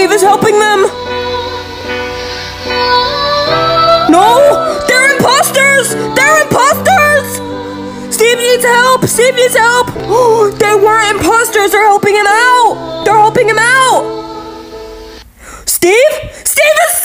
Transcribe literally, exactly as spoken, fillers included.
Steve is helping them. No, they're imposters. They're imposters. Steve needs help. Steve needs help. They weren't imposters. They're helping him out. They're helping him out. Steve? Steve is